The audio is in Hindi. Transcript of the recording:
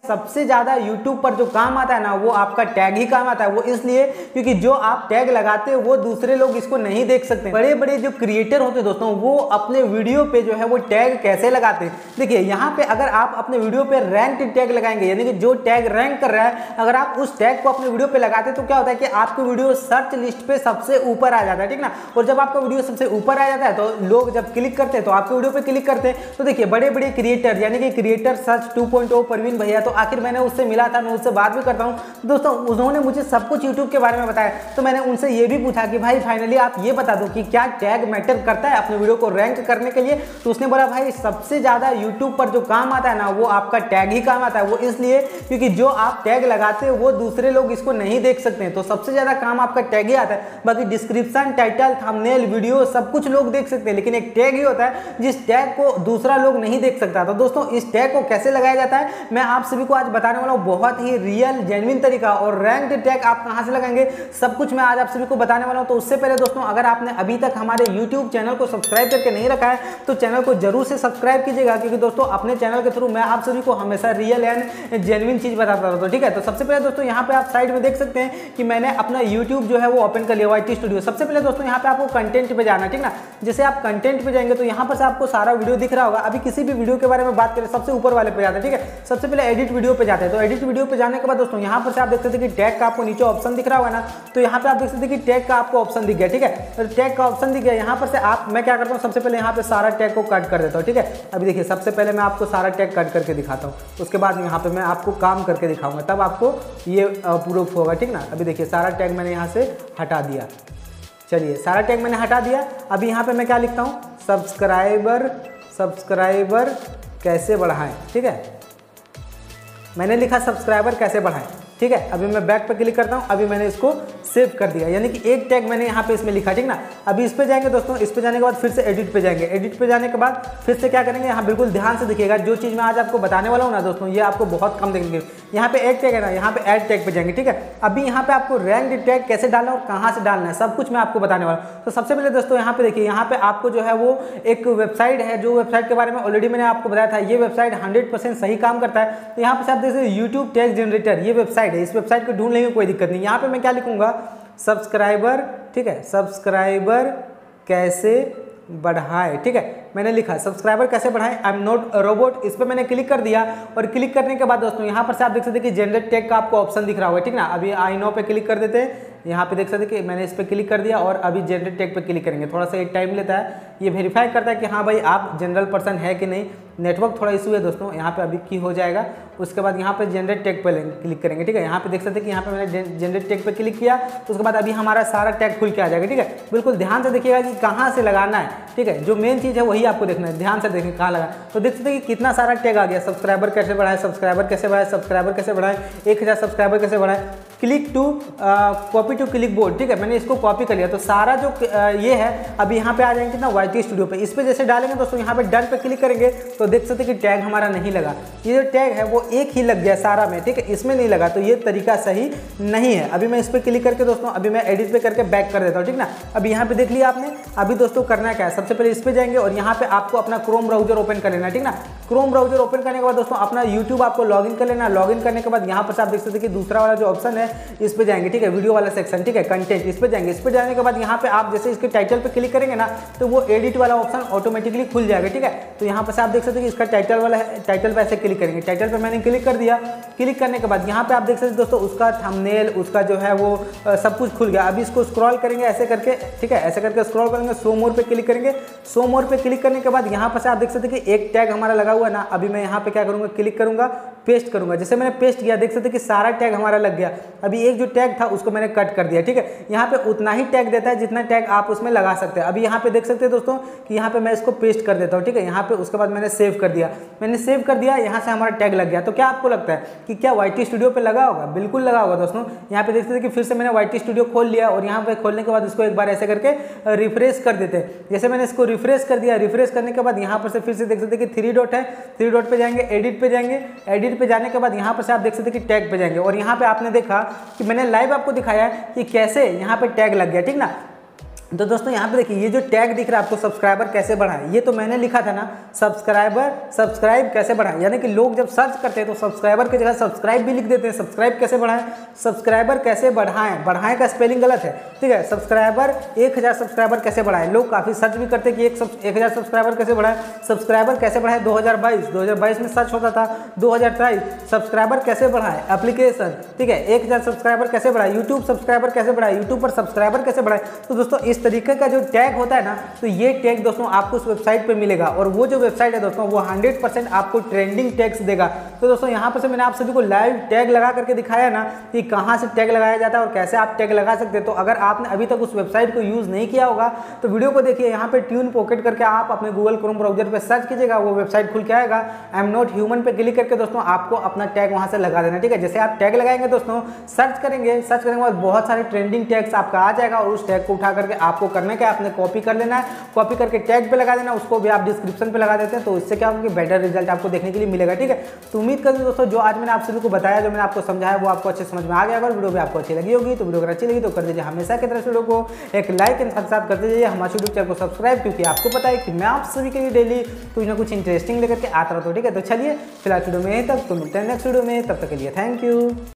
सबसे ज़्यादा YouTube पर जो काम आता है ना वो आपका टैग ही काम आता है। वो इसलिए क्योंकि जो आप टैग लगाते हो वो दूसरे लोग इसको नहीं देख सकते। बड़े बड़े जो क्रिएटर होते हैं दोस्तों वो अपने वीडियो पे जो है वो टैग कैसे लगाते हैं। देखिए यहाँ पे अगर आप अपने वीडियो पे रैंक टैग लगाएंगे, यानी कि जो टैग रैंक कर रहा है, अगर आप उस टैग को अपने वीडियो पे लगाते हैं तो क्या होता है कि आपकी वीडियो सर्च लिस्ट पे सबसे ऊपर आ जाता है, ठीक ना। और जब आपका वीडियो सबसे ऊपर आ जाता है तो लोग जब क्लिक करते हैं तो आपके वीडियो पे क्लिक करते हैं। तो देखिए बड़े बड़े क्रिएटर यानी कि क्रिएटर सर्च 2.0 परवीन भैया, तो आखिर मैंने उससे मिला था, मैं उससे बात भी करता हूँ दोस्तों। उन्होंने मुझे सब कुछ यूट्यूब के बारे में बताया, तो मैंने उनसे ये भी पूछा कि भाई फाइनली आप ये बता दो कि क्या टैग मैटर करता है अपने वीडियो को रैंक करने के लिए। तो उसने बोला भाई सबसे ज़्यादा यूट्यूब पर जो काम आता है ना वो आपका टैग ही काम आता है। वो इसलिए क्योंकि जो आप टैग लगाते हो वो दूसरे लोग इसको नहीं देख सकते हैं। तो सबसे ज़्यादा काम आपका टैग ही आता है। बाकी डिस्क्रिप्शन, टाइटल, थंबनेल, वीडियो सब कुछ लोग देख सकते हैं, लेकिन एक टैग ही होता है जिस टैग को दूसरा लोग नहीं देख सकता। तो दोस्तों इस टैग को कैसे लगाया जाता है मैं आप सभी को आज बताने वाला हूँ, बहुत ही रियल जेन्युइन तरीका। और रैंक्ड टैग आप कहां से लगाएंगे सब कुछ मैं आज आप सभी को बताने वाला हूं। तो उससे पहले दोस्तों अगर आपने अभी तक हमारे YouTube चैनल को सब्सक्राइब करके नहीं रखा है तो चैनल को जरूर से सब्सक्राइब कीजिएगा, क्योंकि दोस्तों अपने चैनल के थ्रू मैं आप सभी को हमेशा रियल एंड जेन्युइन चीज बताता रहता हूं, ठीक है। तो सबसे पहले दोस्तों यहाँ पे आप साइड में देख सकते हैं कि मैंने अपना YouTube जो है वो ओपन कर लिया YT स्टूडियो। सबसे पहले दोस्तों यहाँ पे आपको कंटेंट पे जाना है, ठीक ना। जैसे आप कंटेंट पे जाएंगे तो यहाँ पर से आपको सारा वीडियो दिख रहा होगा। अभी किसी भी वीडियो के बारे में बात करें सबसे ऊपर वाले पे जाते हैं, ठीक है। सबसे पहले एडिट वीडियो पे जाते हैं। तो एडिट वीडियो पे जाने के बाद दोस्तों यहाँ पर से आप देख सकते हैं कि टैग का आपको नीचे ऑप्शन दिख रहा होगा ना, तो यहाँ पे आप देख सकते हैं कि टैग का आपको ऑप्शन दिख गया, ठीक है। तो टैग का ऑप्शन दिख गया, यहाँ पर से आप मैं क्या करता हूँ सबसे पहले यहाँ पे सारा टैग को कट कर देता हूँ, ठीक है। अभी देखिए सबसे पहले मैं आपको सारा टैग कट करके दिखाता हूँ, उसके बाद यहाँ पे मैं आपको काम करके दिखाऊंगा, तब आपको ये प्रूफ होगा, ठीक ना। अभी देखिए सारा टैग मैंने यहाँ से हटा दिया। चलिए सारा टैग मैंने हटा दिया। अभी यहाँ पे मैं क्या लिखता हूँ, सब्सक्राइबर कैसे बढ़ाएं, ठीक है। मैंने लिखा सब्सक्राइबर कैसे बढ़ाएं, ठीक है। अभी मैं बैक पे क्लिक करता हूं। अभी मैंने इसको सेव कर दिया, यानी कि एक टैग मैंने यहाँ पे इसमें लिखा, ठीक ना। अभी इस पे जाएंगे दोस्तों, इस पे जाने के बाद फिर से एडिट पे जाएंगे। एडिट पे जाने के बाद फिर से क्या करेंगे, यहाँ बिल्कुल ध्यान से देखिएगा, जो चीज़ मैं आज आपको बताने वाला हूँ ना दोस्तों ये आपको बहुत कम देखेंगे। यहाँ पे एक टैग है ना, यहाँ पे ऐड टैग पे जाएंगे, ठीक है। अभी यहाँ पे आपको रैंक्ड टैग कैसे डालना है और कहाँ से डालना है सब कुछ मैं आपको बताने वाला हूँ। तो सबसे पहले दोस्तों यहाँ पे देखिए, यहाँ पे आपको जो है वो एक वेबसाइट है, जो वेबसाइट के बारे में ऑलरेडी मैंने आपको बताया था। ये वेबसाइट 100% सही काम करता है। तो यहाँ पे आप देख सकते हैं यूट्यूब टैग जनरेटर, ये वेबसाइट है। इस वेबसाइट को ढूंढ लेंगे कोई दिक्कत नहीं। यहाँ पे मैं क्या लिखूंगा, सब्सक्राइबर, ठीक है, सब्सक्राइबर कैसे बढ़ाए, ठीक है। मैंने लिखा सब्सक्राइबर कैसे बढ़ाएं, आई एम नॉट रोबोट। इस पर मैंने क्लिक कर दिया और क्लिक करने के बाद दोस्तों यहाँ पर से आप देख सकते हैं कि जनरेट टैग का आपको ऑप्शन दिख रहा होगा, ठीक ना। अभी आई नो पे क्लिक कर देते हैं। यहाँ पे देख सकते हैं कि मैंने इस पर क्लिक कर दिया और अभी जनरेट टैग पे क्लिक करेंगे। थोड़ा सा ये टाइम लेता है, ये वेरीफाई करता है कि हाँ भाई आप जनरल पर्सन है कि नहीं। नेटवर्क थोड़ा इशू है दोस्तों, यहाँ पे अभी की हो जाएगा। उसके बाद यहाँ पे जनरेट टैग पे क्लिक करेंगे, ठीक है। यहाँ पे देख सकते हैं कि यहाँ पे मैंने जनरेट टैग पे क्लिक किया, तो उसके बाद अभी हमारा सारा टैग खुल के आ जाएगा, ठीक है। बिल्कुल ध्यान से देखिएगा कि कहाँ से लगाना है, ठीक है। जो मेन चीज़ है वही आपको देखना है, ध्यान से देखें कहाँ लगा। तो देख सकते हैं कि कितना सारा टैग आ गया, सब्सक्राइबर कैसे बढ़ाए, सब्सक्राइबर कैसे बढ़ाए, सब्सक्राइबर कैसे बढ़ाए, 1000 सब्सक्राइबर कैसे बढ़ाए, click to copy to click board, ठीक है। मैंने इसको कॉपी कर लिया। तो सारा जो ये है अभी यहाँ पे आ जाएंगे कितना YT स्टूडियो पे। इस पे जैसे डालेंगे दोस्तों, यहाँ पे डन पे क्लिक करेंगे तो देख सकते हैं कि टैग हमारा नहीं लगा। ये जो टैग है वो एक ही लग गया सारा में, ठीक है, इसमें नहीं लगा। तो ये तरीका सही नहीं है। अभी मैं इस पर क्लिक करके दोस्तों अभी मैं एडिट पे करके बैक कर देता हूँ, ठीक ना। अभी यहाँ पे देख लिया आपने। अभी दोस्तों करना क्या है, सबसे पहले इस पे जाएंगे और यहाँ पे आपको अपना क्रोम ब्राउजर ओपन कर लेना, ठीक ना। क्रोम ब्राउजर ओपन करने के बाद दोस्तों अपना यूट्यूब आपको लॉगिन कर लेना। लॉगिन करने के बाद यहाँ पर आप देख सकते हैं कि दूसरा वाला जो ऑप्शन है इस पे जाएंगे, ठीक है, वीडियो वाला सेक्शन, ठीक है, कंटेंट, इस पे जाएंगे। इस पे जाने के बाद यहाँ पे आप जैसे इसके टाइटल पे क्लिक करेंगे ना तो वो एडिट वाला ऑप्शन ऑटोमेटिकली खुल जाएगा, ठीक है। तो यहाँ पर आप देख सकते हैं कि इसका टाइटल वाला है, टाइटल पे ऐसे क्लिक करेंगे। टाइटल पे मैंने क्लिक कर दिया। क्लिक करने के बाद यहाँ पे आप देख सकते हैं दोस्तों उसका थंबनेल, उसका जो है वो सब कुछ खुल गया। अभी इसको स्क्रॉल करेंगे ऐसे करके, ठीक है, ऐसे करके स्क्रॉल करेंगे, शो मोर पे क्लिक करेंगे। शो मोर पे क्लिक करने के बाद यहाँ पर आप देख सकते हैं कि एक टैग हमारा लगा हुआ है ना। अभी मैं यहाँ पे क्या करूँगा, क्लिक करूँगा, पेस्ट करूँगा। जैसे मैंने पेस्ट किया देख सकते हैं कि सारा टैग हमारा लग गया। अभी एक जो टैग था उसको मैंने कट कर दिया, ठीक है। यहाँ पे उतना ही टैग देता है जितना टैग आप उसमें लगा सकते हैं। अभी यहाँ पे देख सकते हैं दोस्तों कि यहाँ पे मैं इसको पेस्ट कर देता हूँ, ठीक है। यहाँ पे उसके बाद मैंने सेव कर दिया। मैंने सेव कर दिया, यहाँ से हमारा टैग लग गया। तो क्या आपको लगता है कि क्या YT स्टूडियो पे लगा होगा? बिल्कुल लगा होगा दोस्तों। यहाँ पे देख सकते हैं कि फिर से मैंने YT स्टूडियो खोल लिया और यहाँ पे खोलने के बाद इसको एक बार ऐसे करके रिफ्रेश कर देते हैं। जैसे मैंने इसको रिफ्रेश कर दिया, रिफ्रेश करने के बाद यहाँ पर से फिर से देख सकते हैं कि 3 डॉट है, 3 डॉट पे जाएंगे, एडिट पे जाएंगे। एडिट पे जाने के बाद यहाँ पर से आप देख सकते हैं कि टैग पे जाएंगे और यहाँ पे आपने देखा कि मैंने लाइव आपको दिखाया है कि कैसे यहाँ पे टैग लग गया, ठीक ना। तो दोस्तों यहाँ पे देखिए ये जो टैग दिख रहा है आपको सब्सक्राइबर कैसे बढ़ाएं, ये तो मैंने लिखा था ना, सब्सक्राइब कैसे बढ़ाएं, यानी कि लोग जब सर्च करते हैं तो सब्सक्राइबर की जगह सब्सक्राइब भी लिख देते हैं। सब्सक्राइब कैसे बढ़ाएं, सब्सक्राइबर कैसे बढ़ाएं का स्पेलिंग गलत है, ठीक है। सब्सक्राइबर 1000 सब्सक्राइबर कैसे बढ़ाएं, लोग काफ़ी सर्च भी करते हैं कि 1000 सब्सक्राइबर कैसे बढ़ाएं, सब्सक्राइबर कैसे बढ़ाएं 2022 में सर्च होता था। 2023 सब्सक्राइबर कैसे बढ़ाएं एप्लीकेशन, ठीक है। 1000 सब्सक्राइबर कैसे बढ़ाएं, यूट्यूब सब्सक्राइबर कैसे बढ़ाएं, यूट्यूब पर सब्सक्राइबर कैसे बढ़ाएं। तो दोस्तों इस तरीके का जो टैग होता है ना, तो ये टैग दोस्तों आपको उस वेबसाइट पे मिलेगा, और वो जो वेबसाइट है दोस्तों वो 100% आपको ट्रेंडिंग टैग्स देगा। तो दोस्तों यहाँ पर से मैंने आप सभी को लाइव टैग लगा करके दिखाया ना कि कहाँ से टैग लगाया जाता है और कैसे आप टैग लगा सकते हैं। तो अगर आपने अभी तक उस वेबसाइट को यूज़ नहीं किया होगा तो वीडियो को देखिए, यहाँ पे ट्यून पॉकेट करके आप अपने गूगल क्रोम ब्राउजर पे सर्च कीजिएगा, वो वेबसाइट खुल के आएगा। आई एम नॉट ह्यूमन पे क्लिक करके दोस्तों आपको अपना टैग वहाँ से लगा देना, ठीक है। जैसे आप टैग लगाएंगे दोस्तों, सर्च करने के बाद बहुत सारे ट्रेंडिंग टैग्स आपका आ जाएगा, और उस टैग को उठा करके आपको करने का आपने कॉपी कर लेना है, कॉपी करके टैग पे लगा देना, उसको भी आप डिस्क्रिप्शन पे लगा देते हैं, तो इससे क्या होगा कि बेटर रिजल्ट आपको देखने के लिए मिलेगा, ठीक है। तो उम्मीद करते हैं दोस्तों जो आज मैंने आप सभी को बताया, जो मैंने आपको समझाया वो आपको अच्छे समझ में आ गया। अगर वीडियो भी आपको अच्छी लगी होगी तो वीडियो अगर अच्छी लगी तो कर दीजिए हमेशा की तरह वीडियो को एक लाइक एंड साथ कर दीजिए हमारे यूट्यूब चैनल को सब्सक्राइब, क्योंकि आपको पता है कि मैं आप सभी के लिए डेली कुछ ना कुछ इंटरेस्टिंग लेकर के आता रहता हूँ, ठीक है। तो चलिए फिलहाल वीडियो में यहीं तक, तो मिलते हैं नेक्स्ट वीडियो में, तब तक के लिए थैंक यू।